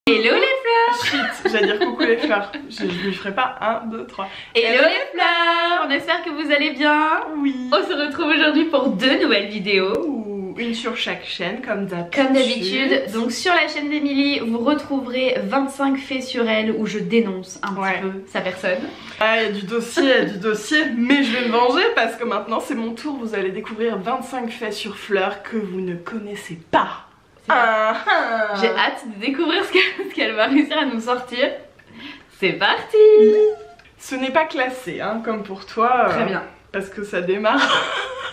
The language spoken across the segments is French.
Hello les fleurs. Shit, j'allais dire coucou les fleurs. Je lui ferai pas 1, 2, 3. Hello les fleurs. On espère que vous allez bien. Oui. On se retrouve aujourd'hui pour 2 nouvelles vidéos. Ouh, une sur chaque chaîne comme d'habitude. Comme d'habitude. Donc sur la chaîne d'Emilie, vous retrouverez 25 faits sur elle où je dénonce un petit peu sa personne. Ah, il y a du dossier, mais je vais me venger parce que maintenant c'est mon tour. Vous allez découvrir 25 faits sur Fleur que vous ne connaissez pas. J'ai hâte de découvrir ce qu'elle va réussir à nous sortir. C'est parti. Ce n'est pas classé, hein, comme pour toi. Très bien. Parce que ça démarre.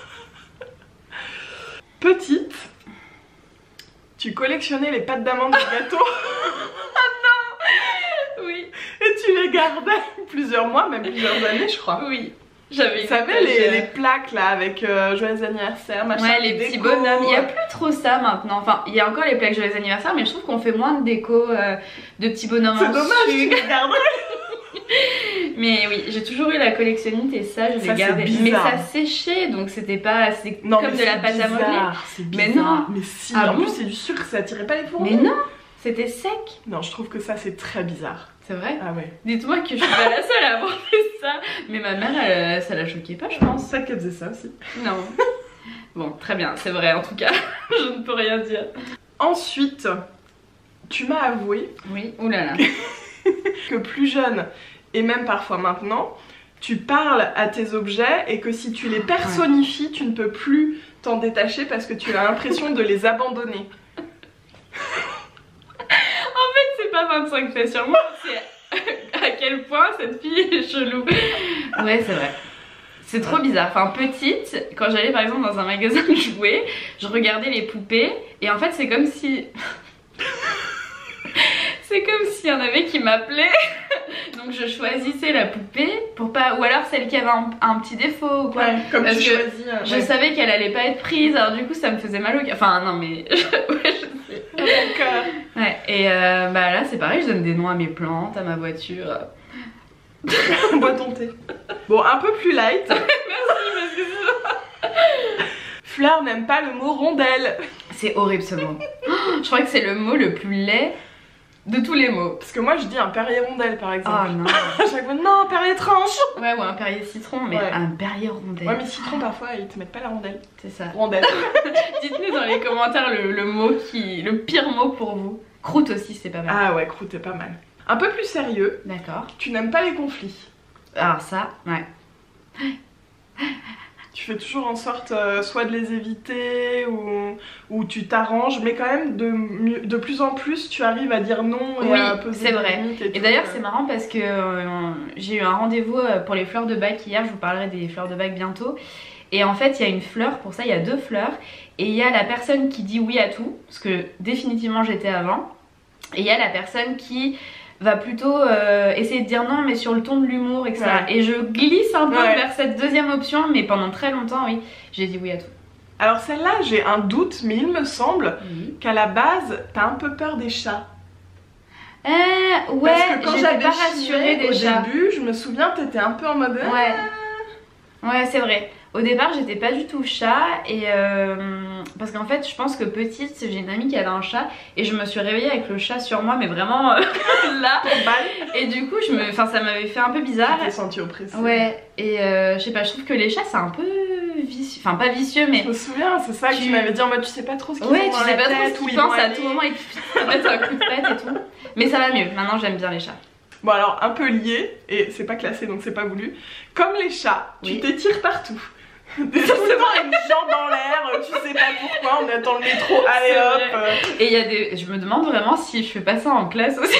Petite, tu collectionnais les pâtes d'amande du gâteau. Ah non. Oui. Et tu les gardais plusieurs mois, même plusieurs années, je crois. Oui. J'avais. Tu savais les plaques là avec joyeux anniversaire, machin. Ouais, les petits bonhommes. Il n'y a plus trop ça maintenant. Enfin, il y a encore les plaques joyeux anniversaire, mais je trouve qu'on fait moins de déco de petits bonhommes. C'est dommage, tu les garderais. Mais oui, j'ai toujours eu la collectionnite et ça, je l'ai gardé. Mais ça séchait, donc c'était pas. C'est comme de la pâte à modeler. C'est bizarre. Mais non. Mais si, Ah en bon, plus c'est du sucre, ça attirait pas les fourmis. Mais non, c'était sec. Non, je trouve que ça c'est très bizarre. C'est vrai? Ah ouais. Dites-moi que je suis pas la seule à avoir fait ça. Mais ma mère, ça la choquait pas, je pense. C'est ça qu'elle faisait ça aussi. Non. Bon, très bien, c'est vrai en tout cas. Je ne peux rien dire. Ensuite, tu m'as avoué. Oui, oulala. Que plus jeune, et même parfois maintenant, tu parles à tes objets et que si tu les personnifies, tu ne peux plus t'en détacher parce que tu as l'impression de les abandonner. En fait, c'est pas 25 faits sur moi, c'est à quel point cette fille est chelou. Ouais, c'est vrai. C'est trop bizarre. Enfin, petite, quand j'allais par exemple dans un magasin de jouets, je regardais les poupées et en fait, c'est comme si. C'est comme s'il y en avait qui m'appelaient. Donc je choisissais la poupée pour pas. Ou alors celle qui avait un petit défaut ou quoi. Ouais, comme parce tu que choisis. je savais qu'elle allait pas être prise, alors du coup ça me faisait mal au cœur. Enfin, non, mais. Ouais, je sais. Mon cœur. Ouais, et bah là c'est pareil, je donne des noms à mes plantes, à ma voiture. Bois ton thé. Bon, un peu plus light. Merci. Fleur n'aime pas le mot rondelle. C'est horrible ce mot. Je crois que c'est le mot le plus laid de tous les mots. Parce que moi je dis un Perrier rondelle par exemple. Ah non. À chaque fois, non, Perrier tranche. Ouais, ou un Perrier citron, mais un Perrier rondelle. Ouais, mais citron parfois ils te mettent pas la rondelle. C'est ça. Rondelle. Dites-nous dans les commentaires le pire mot pour vous. Croûte aussi, c'est pas mal. Ah ouais, croûte est pas mal. Un peu plus sérieux. D'accord. Tu n'aimes pas les conflits. Alors ça, ouais. Tu fais toujours en sorte soit de les éviter ou tu t'arranges, mais quand même de plus en plus tu arrives à dire non et à poser c'est des vrai. limites Et d'ailleurs c'est marrant parce que j'ai eu un rendez-vous pour les fleurs de bac hier, je vous parlerai des fleurs de bac bientôt. Et en fait il y a une fleur, pour ça il y a 2 fleurs. Et il y a la personne qui dit oui à tout, parce que définitivement j'étais avant. Et il y a la personne qui va plutôt essayer de dire non mais sur le ton de l'humour, etc. Ouais. Et je glisse un peu vers cette deuxième option, mais pendant très longtemps, oui, j'ai dit oui à tout. Alors celle-là, j'ai un doute, mais il me semble qu'à la base, t'as un peu peur des chats. Ouais, parce que quand j'avais pas rassurée des chats. Au début, je me souviens, t'étais un peu en mode... Ouais, c'est vrai. Au départ, j'étais pas du tout chat et parce qu'en fait, je pense que petite, j'ai une amie qui avait un chat et je me suis réveillée avec le chat sur moi, mais vraiment là. Et du coup, ça m'avait fait un peu bizarre. Tu t'es sentie oppressée. Ouais. Et je sais pas, je trouve que les chats c'est un peu vicieux, enfin pas vicieux, mais. Je me souviens, c'est ça que tu m'avais dit en mode tu sais pas trop ce qu'ils font. Ouais, tu sais pas trop ce qu'ils pensent à tout moment, ils te mettent un coup de patte et tout. Mais ça va mieux. Maintenant, j'aime bien les chats. Bon alors un peu lié, et c'est pas classé donc c'est pas voulu. Comme les chats, tu t'étires partout. Tout le temps avec des gens dans l'air, tu sais pas pourquoi, on attend le métro, allez hop. Et il y a je me demande vraiment si je fais pas ça en classe aussi.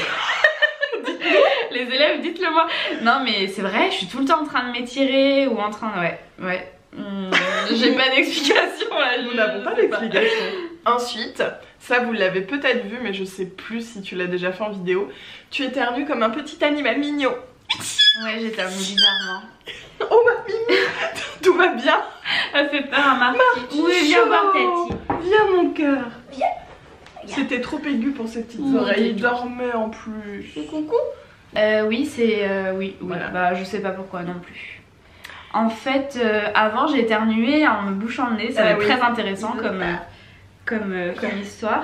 Les élèves, dites-le moi. Non mais c'est vrai, je suis tout le temps en train de m'étirer ou en train de... Ouais. J'ai pas d'explication là. Nous n'avons pas d'explication. Ensuite, ça vous l'avez peut-être vu, mais je sais plus si tu l'as déjà fait en vidéo. Tu éternues comme un petit animal mignon. Ouais, j'éternue bizarrement. Oh ma mimi, tout va bien. Elle fait peur à Marty. Oui, viens voir Tati. Viens mon cœur. Viens. C'était trop aigu pour ses petites oreilles. Il dormait en plus. Coucou. Oui, c'est... oui. Voilà. Bah je sais pas pourquoi non plus. En fait, avant j'ai éternué en me bouchant le nez. Ça va être très intéressant comme histoire.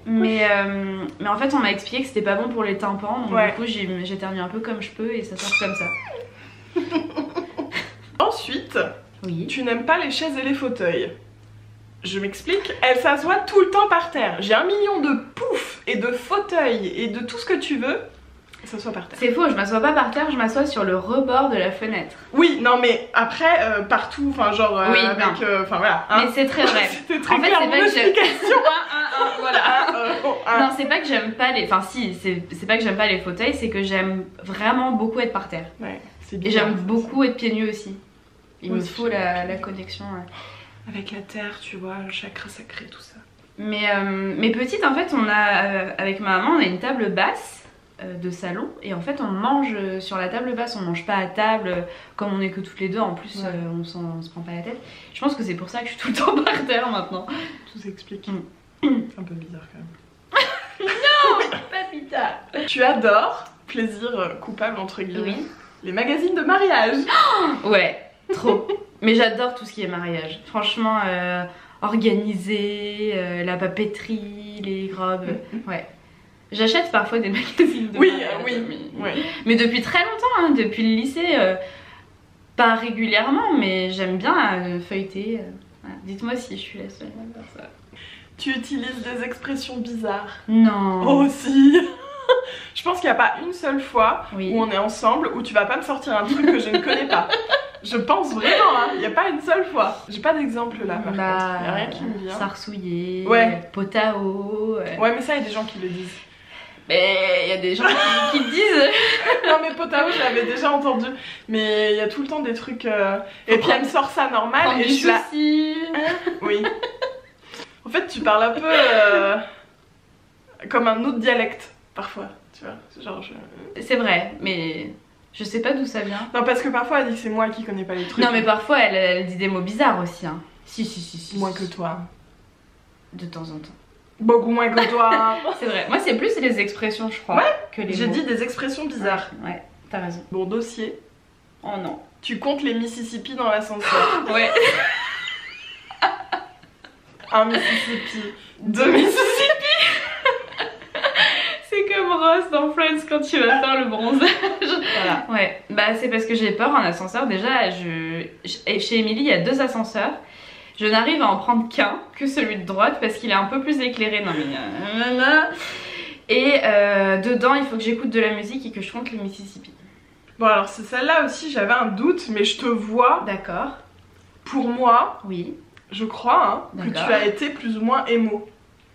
Mais en fait, on m'a expliqué que c'était pas bon pour les tympans, donc Ouais. du coup, j'éternue un peu comme je peux et ça sort comme ça. Ensuite, Oui. tu n'aimes pas les chaises et les fauteuils. Je m'explique, elles s'assoient tout le temps par terre. J'ai 1 million de poufs et de fauteuils et de tout ce que tu veux. Elles s'assoient par terre. C'est faux, je m'assois pas par terre, je m'assois sur le rebord de la fenêtre. Oui, non mais après, partout, enfin genre Oui, avec... non. Enfin voilà. hein. Mais c'est très vrai. C'était très En fait, clair c'est mon pas que j'aime. explication. Voilà. Hein. Non, c'est pas que j'aime pas les. Enfin, si, c'est pas que j'aime pas les fauteuils, c'est que j'aime vraiment beaucoup être par terre. Ouais, c'est Et bien. j'aime beaucoup être pieds nus aussi. Il me Aussi, faut la connexion. Avec la terre, tu vois, le chakra sacré, tout ça. Mais petite, en fait, on a avec ma maman, on a une table basse de salon et en fait, on mange sur la table basse. On mange pas à table comme on est que toutes les deux. En plus, Ouais. on se prend pas la tête. Je pense que c'est pour ça que je suis tout le temps par terre maintenant. Tout s'explique. Mm. C'est un peu bizarre quand même. Pas pita. Tu adores, plaisir coupable entre guillemets, Oui. les magazines de mariage. Ouais, trop. Mais j'adore tout ce qui est mariage. Franchement, organisé, la papeterie, les robes. Ouais. J'achète parfois des magazines de Oui, mariage. oui, Mais, ouais. mais depuis très longtemps, hein, depuis le lycée. Pas régulièrement, mais j'aime bien feuilleter. Voilà. Dites-moi si je suis la seule à faire ça. Tu utilises des expressions bizarres. Non. Oh si. Je pense qu'il n'y a pas une seule fois Oui. où on est ensemble où tu vas pas me sortir un truc que je ne connais pas. Je pense vraiment, hein. Il n'y a pas une seule fois. J'ai pas d'exemple là par contre. Il n'y a rien qui me vient. Sarsouillé, Ouais. pot à eau. Ouais, mais ça, il y a des gens qui le disent. Mais il y a des gens qui le disent. Non mais Potao je l'avais déjà entendu, mais il y a tout le temps des trucs et puis elle me sort ça normal Prendre et du je suis là. souci. Oui. En fait tu parles un peu comme un autre dialecte parfois, tu vois. Genre C'est vrai, mais je sais pas d'où ça vient. Non parce que parfois elle dit que c'est moi qui connais pas les trucs. Non mais parfois elle dit des mots bizarres aussi. Hein. Si. Moins que toi. De temps en temps. Beaucoup moins que toi. C'est vrai. Moi c'est plus les expressions je crois Ouais, que les J'ai mots. dit des expressions bizarres. Ouais, t'as raison. Bon dossier. Oh non. Tu comptes les Mississippi dans l'ascenseur. Ouais. Un Mississippi, deux Mississippi. C'est comme Ross dans Friends quand tu vas faire le bronzage. Voilà. Ouais, bah c'est parce que j'ai peur en ascenseur. Déjà, chez Émilie, il y a 2 ascenseurs. Je n'arrive à en prendre qu'un, que celui de droite, parce qu'il est un peu plus éclairé. Non mais... Et dedans, il faut que j'écoute de la musique et que je compte les Mississippi. Bon alors c'est celle-là aussi, j'avais un doute, mais je te vois. D'accord. Pour moi, Oui. je crois hein, que D'accord. tu as été plus ou moins émo.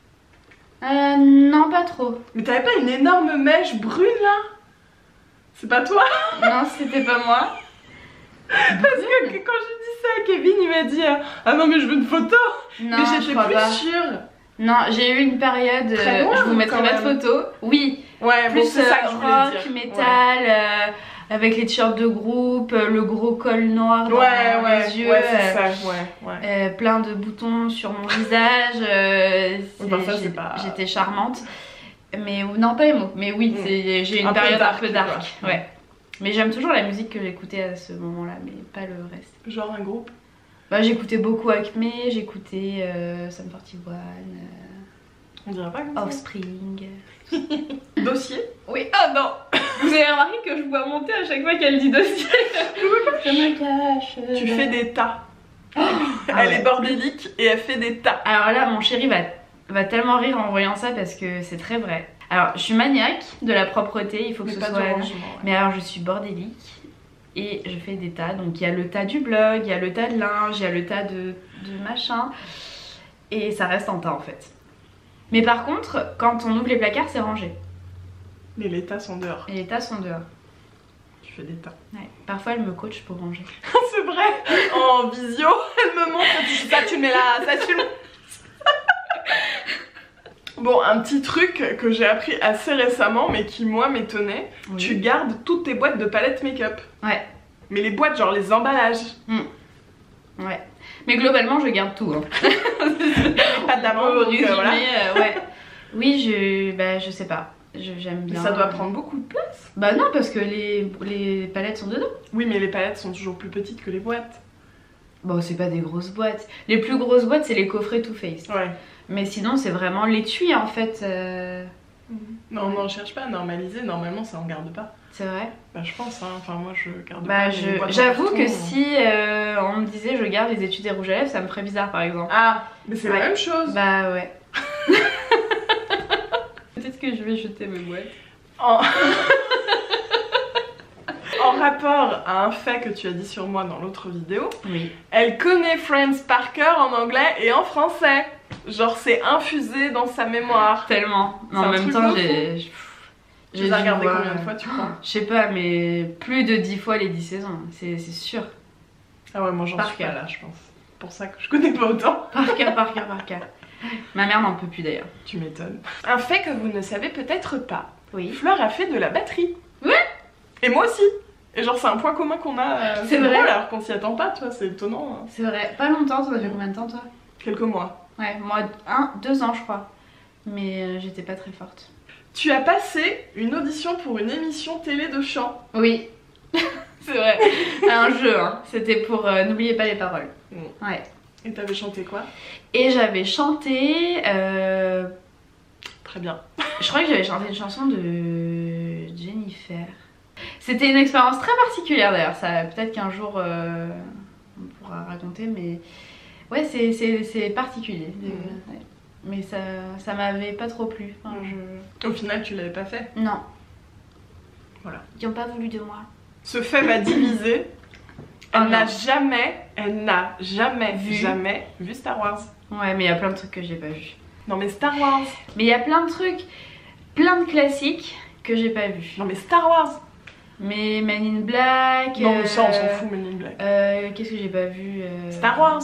Non, pas trop. Mais t'avais pas une énorme mèche brune là? C'est pas toi? Non, c'était pas moi. Parce que quand j'ai dit ça à Kevin, il m'a dit ah non mais je veux une photo. Non, mais je j'étais crois plus pas. sûre. Non, j'ai eu une période. Très loin, je vous mettrai quand ma même. photo. Oui. Ouais, bon Plus c'est ça que je voulais rock, dire. métal, avec les t-shirts de groupe, le gros col noir dans les yeux, ouais, c'est ça, ouais. plein de boutons sur mon visage. Bah, ça, c'est pas- J'étais charmante. Mais non, pas émo. Mais oui, j'ai eu une Un peu période dark, un peu dark. quoi. Ouais. Mais j'aime toujours la musique que j'écoutais à ce moment-là, mais pas le reste. Genre un groupe. Bah, j'écoutais beaucoup Acme, j'écoutais Sum 41, On dirait pas comme ça. Offspring. Dossier. Oui, oh non. Vous avez remarqué que je vois monter à chaque fois qu'elle dit dossier. Je me cache. Tu fais des tas. Ah Elle ouais. est bordélique et elle fait des tas. Alors là, mon chéri va tellement rire en voyant ça parce que c'est très vrai. Alors, je suis maniaque de la propreté, il faut que Mais ce pas soit... du rangement. Ouais. Mais alors, je suis bordélique et je fais des tas. Donc, il y a le tas du blog, il y a le tas de linge, il y a le tas de machin. Et ça reste en tas en fait. Mais par contre, quand on ouvre les placards, c'est rangé. Mais les tas sont dehors. Et les tas sont dehors. Tu fais des tas. Ouais. Parfois, elle me coach pour ranger. C'est vrai. En visio, elle me montre ça tu le mets là, ça tu le mets. Bon, un petit truc que j'ai appris assez récemment, mais qui moi m'étonnait. Oui. Tu gardes toutes tes boîtes de palettes make-up. Ouais. Mais les boîtes, genre les emballages. Ouais. Mais globalement, je garde tout. Hein. Pas d'amande, Pour donc, résumer, voilà. ouais. Oui, je sais pas. J'aime Mais bien. ça doit prendre beaucoup de place. Bah non, parce que les palettes sont dedans. Oui, mais les palettes sont toujours plus petites que les boîtes. Bon, c'est pas des grosses boîtes. Les plus grosses boîtes, c'est les coffrets Too Faced. Ouais. Mais sinon, c'est vraiment l'étui en fait. Non, non, cherche pas à normaliser, normalement ça en garde pas. C'est vrai. Bah, je pense, hein. Enfin, moi je garde Bah, pas. les boîtes en j'avoue carton, que si on me disait je garde les étuis des rouges à lèvres, ça me ferait bizarre par exemple. Ah, mais c'est Ouais. la même chose. Bah ouais. Peut-être que je vais jeter mes boîtes. En... en rapport à un fait que tu as dit sur moi dans l'autre vidéo, Oui. elle connaît Friends par cœur en anglais et en français. Genre c'est infusé dans sa mémoire. Tellement. Mais C'est en un même truc temps, de j'ai Tu les as dû regardés voir, combien de fois tu crois? Je sais pas, mais plus de 10 fois les 10 saisons, c'est sûr. Ah ouais, moi j'en Par suis pas cœur. là, je pense. C'est pour ça que je connais pas autant. Par cœur, par cœur, par cœur. Ma mère n'en peut plus d'ailleurs. Tu m'étonnes. Un fait que vous ne savez peut-être pas. Oui. Fleur a fait de la batterie. Ouais. Et moi aussi. Et genre c'est un point commun qu'on a. C'est vrai. drôle alors qu'on s'y attend pas, toi, c'est étonnant. Hein. C'est vrai. Pas longtemps, ça fait combien de temps toi? Quelques mois. Ouais, moi 2 ans je crois. Mais j'étais pas très forte. Tu as passé une audition pour une émission télé de chant. Oui. C'est vrai. Un jeu, hein. C'était pour N'oubliez pas les paroles. Ouais. Et t'avais chanté quoi? Et j'avais chanté. Très bien. Je crois que j'avais chanté une chanson de Jennifer. C'était une expérience très particulière d'ailleurs. Ça, peut-être qu'un jour on pourra raconter, mais ouais, c'est particulier. Ouais. Mais ça m'avait pas trop plu. Enfin, Au final, tu l'avais pas fait. Non. Voilà. Ils ont pas voulu de moi. Ce fait m'a divisé. Elle Oh n'a non. jamais Vu. vu Star Wars. Ouais, mais il y a plein de trucs que j'ai pas vus. Non mais Star Wars. Mais il y a plein de trucs, plein de classiques que j'ai pas vus. Non mais Star Wars. Mais Men in Black. Non mais ça on s'en fout, Men in Black. Qu'est-ce que j'ai pas vu Star Wars.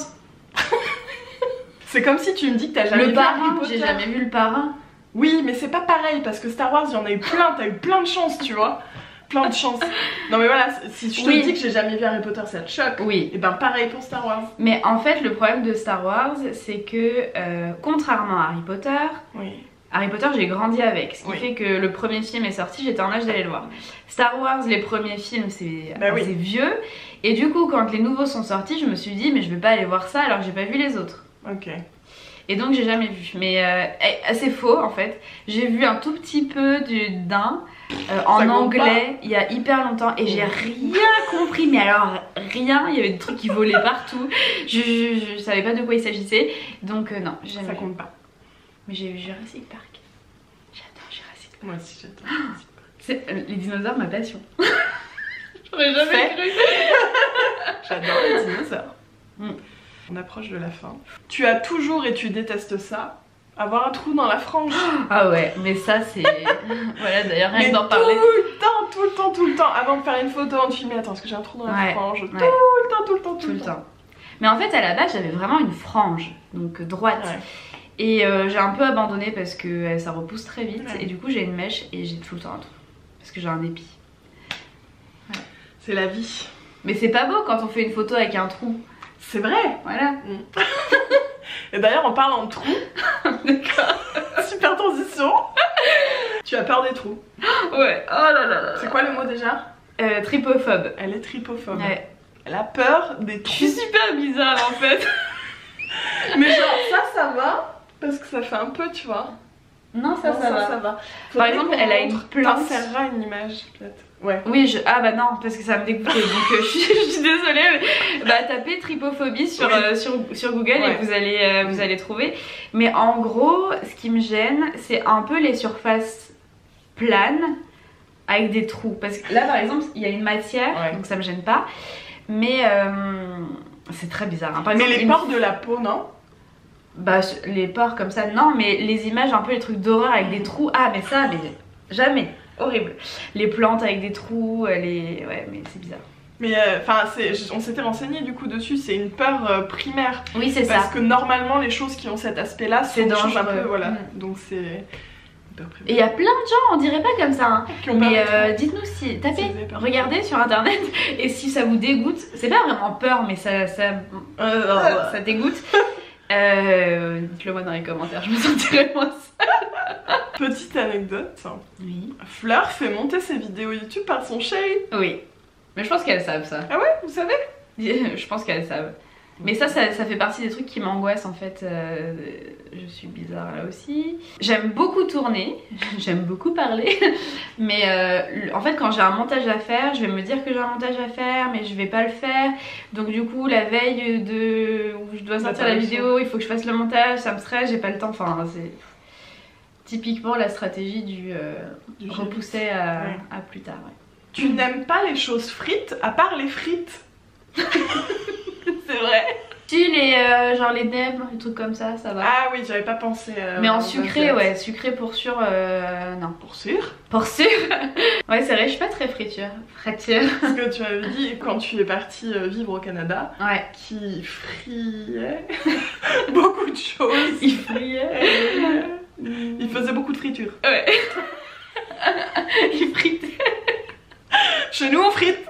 C'est comme si tu me dis que t'as jamais Le vu Harry Parrain, Potter. j'ai jamais vu Le Parrain. Oui, mais c'est pas pareil parce que Star Wars, il y en a eu plein, t'as eu plein de chance, tu vois. Plein de chance. Non mais voilà, si je te Oui. dis que j'ai jamais vu Harry Potter, ça te choque. Oui. Et ben pareil pour Star Wars. Mais en fait, le problème de Star Wars, c'est que contrairement à Oui. Harry Potter, j'ai grandi avec. Ce qui Oui. fait que le premier film est sorti, j'étais en âge d'aller le voir. Star Wars, les premiers films, c'est Bah oui. assez vieux. Et du coup, quand les nouveaux sont sortis, je me suis dit, mais je vais pas aller voir ça alors que j'ai pas vu les autres. Ok. Et donc j'ai jamais vu, mais c'est faux en fait. J'ai vu un tout petit peu d'un en compte anglais il y a hyper longtemps et j'ai rien compris, mais alors rien, il y avait des trucs qui volaient partout. Je savais pas de quoi il s'agissait, donc non, j'ai jamais Ça vu. compte pas. Mais j'ai vu Jurassic Park. J'adore Jurassic Park. Moi aussi j'adore. Les dinosaures, ma passion. J'aurais jamais Fait. cru. J'adore les dinosaures. On approche de la fin. Tu as toujours, et tu détestes ça, avoir un trou dans la frange. Ah ouais, mais ça c'est... voilà, d'ailleurs rien Mais que d'en parler. tout le temps, avant de faire une photo, avant de filmer, attends, parce que j'ai un trou dans la Ouais, frange, ouais. tout le temps. Tout le temps. Mais en fait à la base j'avais vraiment une frange, donc droite. Ouais. Et j'ai un peu abandonné parce que ça repousse très vite. Ouais. Et du coup j'ai une mèche et j'ai tout le temps un trou. Parce que j'ai un épi. C'est la vie. Mais c'est pas beau quand on fait une photo avec un trou. C'est vrai. Voilà. Et d'ailleurs, en parlant de trous, super transition. Tu as peur des trous. Ouais, oh là là là. C'est quoi le mot déjà? Tripophobe. Elle est tripophobe. Ouais. Elle a peur des Je suis trous. super bizarre en fait. Mais genre ça va parce que ça fait un peu, tu vois. Non, ça Non, va. ça va. Par Faudrait exemple, qu'on elle a une montre. plante. T'insèreras une image peut-être. Ouais. Oui, ah bah non, parce que ça me dégoûtait, donc je suis désolée. Mais, bah tapez tripophobie sur, Oui. sur Google Ouais. et vous allez trouver. Mais en gros, ce qui me gêne, c'est un peu les surfaces planes avec des trous. Parce que là, par exemple, il y a une matière, Ouais. donc ça me gêne pas. Mais c'est très bizarre. Hein. Par Mais exemple, les pores de la peau, non? Bah les pores comme ça, non, mais les images, un peu les trucs d'horreur avec des trous, ah mais ça, mais jamais. Horrible. Les plantes avec des trous, ouais, mais c'est bizarre. Mais enfin, on s'était renseigné du coup dessus, c'est une peur primaire. Oui, c'est ça. Parce que normalement, les choses qui ont cet aspect-là C'est sont changent un dangereux. peu, voilà. Mm. Donc c'est une peur Et primaire. il y a plein de gens, on dirait pas comme ça. Hein. Qui ont peur Mais des trous. dites-nous si, tapez, Si vous avez peur. regardez sur internet et si ça vous dégoûte, c'est pas vraiment peur, mais ça dégoûte. Dites-le moi dans les commentaires, je me sentirais moins seule. Petite anecdote, Oui. Fleur fait monter ses vidéos YouTube par son chéri. Oui. Mais je pense qu'elles savent ça. Ah ouais, vous savez? Je pense qu'elles savent. Mais ça fait partie des trucs qui m'angoissent en fait. Je suis bizarre là aussi. J'aime beaucoup tourner, j'aime beaucoup parler. Mais en fait quand j'ai un montage à faire, je vais me dire que j'ai un montage à faire mais je vais pas le faire. Donc du coup la veille où je dois sortir la vidéo, il faut que je fasse le montage, ça me stresse, j'ai pas le temps. Enfin c'est typiquement la stratégie du repousser à plus tard. Ouais. Tu n'aimes pas les choses frites à part les frites. C'est vrai. Si genre les nems, les trucs comme ça va. Ah oui, j'avais pas pensé. Mais en sucré, ouais, sucré pour sûr, non. Pour sûr. Pour sûr. Ouais, c'est vrai, je suis pas très friture. Parce que tu m'avais dit quand tu es partie vivre au Canada, ouais, qui friait beaucoup de choses. Il friait. Il faisait beaucoup de friture. Ouais. Il fritait. Chez nous on frite.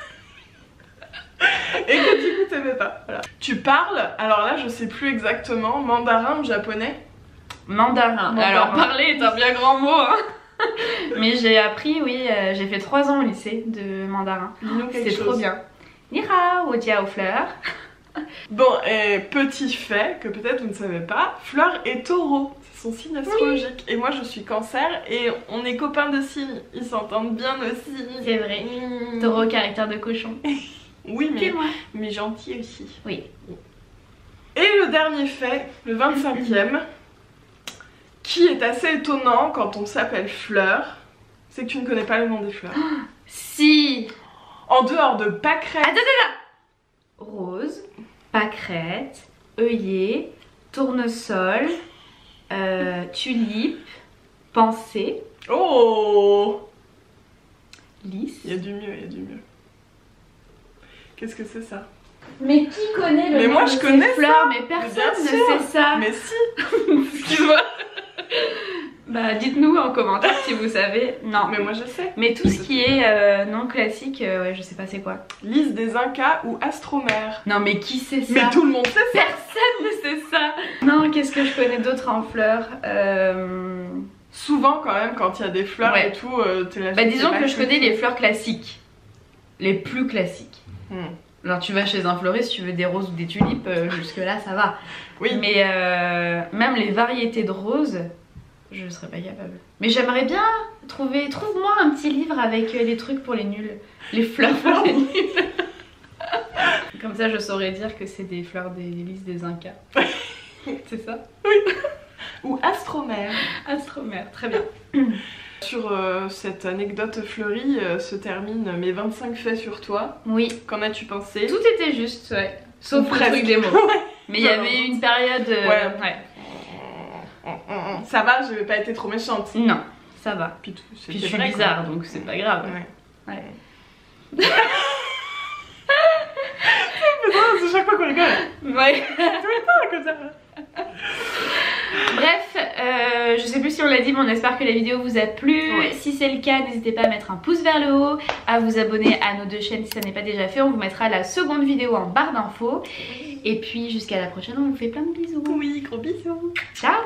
Et que du coup t'aimais pas. Voilà. Tu parles, alors là je sais plus exactement, mandarin ou japonais? Mandarin. Alors parler est un bien grand mot hein. Mais j'ai appris, oui, j'ai fait 3 ans au lycée de mandarin. C'était trop bien. Ni hao, jiao fleur. Bon, et petit fait que peut-être vous ne savez pas, Fleur est taureau, c'est son signe astrologique. Oui. Et moi je suis cancer et on est copains de signes, ils s'entendent bien aussi. C'est vrai. Taureau, caractère de cochon. Oui, mais gentil aussi. Oui. Et le dernier fait, le 25e, qui est assez étonnant quand on s'appelle Fleur, c'est que tu ne connais pas le nom des fleurs. Si. En dehors de pâquerette. Attends. Rose, pâquerette, œillet, tournesol, tulipe, pensée. Oh. Lys. Il y a du mieux, il y a du mieux. Qu'est-ce que c'est ça? Mais qui connaît le nom moi, de je connais ces fleurs? ça. Mais personne ne sait ça. Mais si. Excuse-moi. Bah dites-nous en commentaire si vous savez. Non. Mais moi je sais. Mais tout ce qui est non classique, ouais, je sais pas c'est quoi. Lys des Incas ou Astromère. Non mais qui sait ça? Mais tout le monde sait ça. Personne ne sait ça. Non, qu'est-ce que je connais d'autre en fleurs? Souvent quand même quand il y a des fleurs et tout, t'es là. Bah disons que je connais les fleurs classiques. Les plus classiques. Alors tu vas chez un fleuriste, tu veux des roses ou des tulipes, jusque là ça va. Oui. Mais même les variétés de roses, je serais pas capable. Mais j'aimerais bien trouve-moi un petit livre avec les trucs pour les nuls. Les fleurs pour les nuls. Comme ça je saurais dire que c'est des fleurs des lys des Incas. C'est ça? Oui. Ou Astromère. Astromère, très bien. Sur cette anecdote fleurie se terminent mes 25 faits sur toi. Oui. Qu'en as-tu pensé? Tout était juste, ouais. Sauf le truc des mots. Mais il y avait une période... ouais. Ça va, je vais pas été trop méchante. Non, ça va. Puis je suis bizarre, donc c'est pas grave. Ouais. C'est chaque fois qu'on rigole. Ouais. Tout le temps comme ça. Bref, je sais plus si on l'a dit mais on espère que la vidéo vous a plu. Ouais. Si c'est le cas, n'hésitez pas à mettre un pouce vers le haut, à vous abonner à nos 2 chaînes si ça n'est pas déjà fait. On vous mettra la seconde vidéo en barre d'infos. Et puis jusqu'à la prochaine, on vous fait plein de bisous. Oui, gros bisous. Ciao.